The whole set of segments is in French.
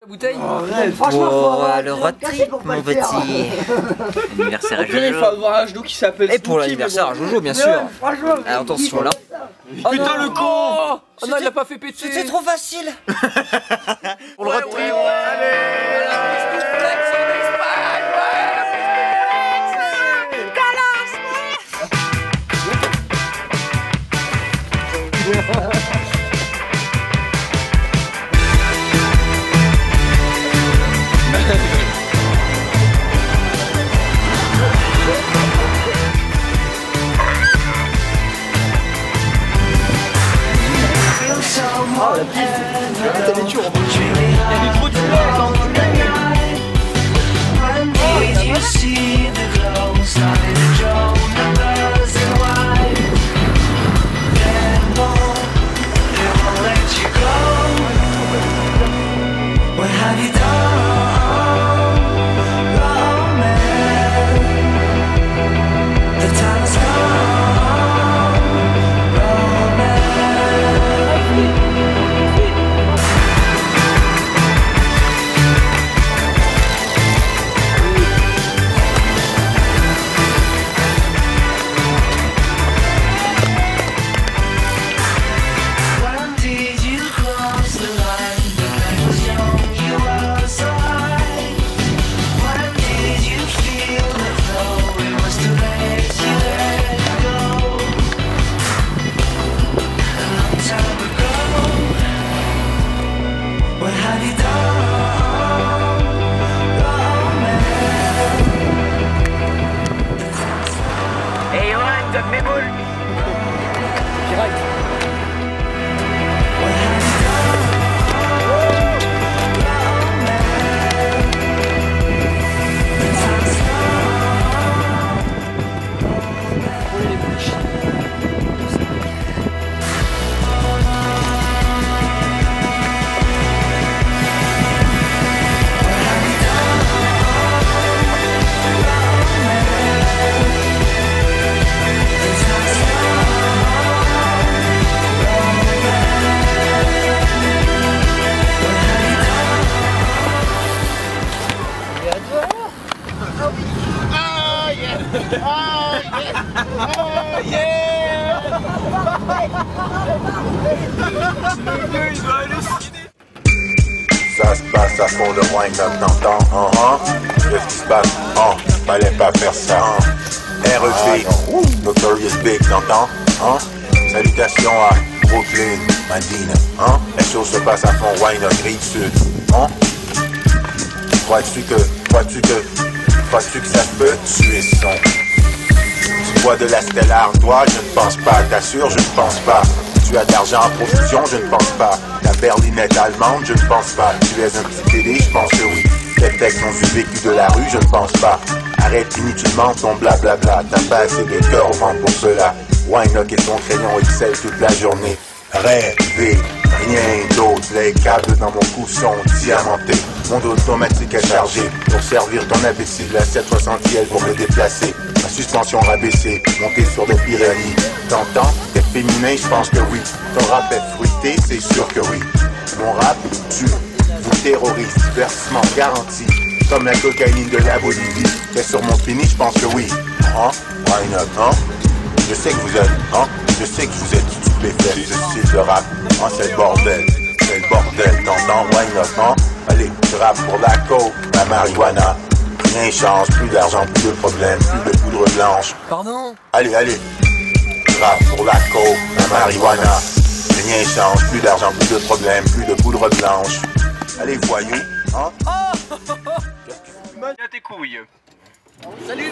Bouteille. Franchement, le road trip, mon petit. Anniversaire à Il faut Jojo. avoir un genou qui s'appelle. Et pour l'anniversaire à Jojo, bien sûr. Franchement, Alors, attention là. Putain, le con. Oh non, il l'a pas fait péter. C'était trop facile. Pour le road trip. Ça se passe à fond de wind-up, t'entends? Qu'est-ce qui se passe? Fallait pas faire ça. REV, Notorious Big, t'entends? Salutations à Brooklyn, Madine. Les choses se passent à fond, wind-up, rive sud. Crois-tu que ça peut tuer son? Tu bois de la Stellar, toi, je ne pense pas. T'assures, je ne pense pas. Tu as d'argent en profusion, je ne pense pas. Ta berlinette allemande, je ne pense pas. Tu es un petit télé, je pense que oui. Tes textes ont du vécu de la rue, je ne pense pas. Arrête inutilement ton blablabla. T'as pas assez de cœur au ventre pour cela. Wine et ton crayon Excel toute la journée. Rêver, rien d'autre. Les câbles dans mon cou sont diamantés. Mon dos automatique est chargé pour servir ton imbécile. La 760 pour me déplacer. Ma suspension rabaissée, montée sur des Pyrénées. T'entends? T'es féminin, je pense que oui. Ton rap est fruité, c'est sûr que oui. Mon rap tue, vous terrorise, divertissement garanti. Comme la cocaïne de la Bolivie. T'es sur mon fini, je pense que oui. Why not, Je sais que vous êtes, je sais que vous êtes stupéfait. Ce style de rap, c'est le bordel. C'est le bordel, t'entends? Why not, Allez, je rappe pour la coke, la marijuana. Rien change, plus d'argent, plus de problèmes, plus de poudre blanche. Pardon? Allez, je rappe pour la coke, la marijuana. Rien change, plus d'argent, plus de problèmes, plus de poudre blanche. Allez, voyous, Tiens tes couilles. Salut.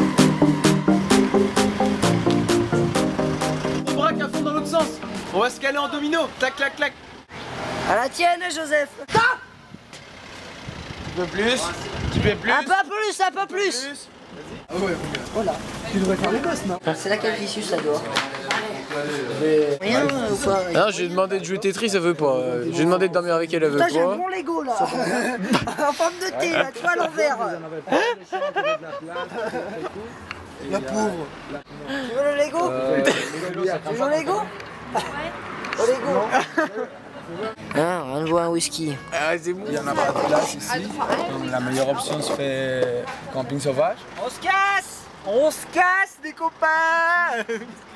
On va se caler en domino. Clac, clac, clac. À la tienne, Joseph. Un peu plus. Tu fais plus. Un peu plus, un peu plus. Ah ouais, Voilà. Tu devrais faire les gosses, non? C'est laquelle qui suce, là, dehors? Rien ou quoi? Non, j'ai demandé de jouer Tetris, elle veut pas. J'ai demandé de dormir avec elle, elle veut Putain, j'ai un pas. bon Lego, là. En forme de thé, là, tu vois, à l'envers. La pauvre. Tu veux le Lego? Tu veux le Lego? Ouais. Au Lego. Ah, on voit un whisky. Ah, c'est bon. Il n'y en a pas de place ici. Donc la meilleure option se fait camping sauvage. On se casse, des copains.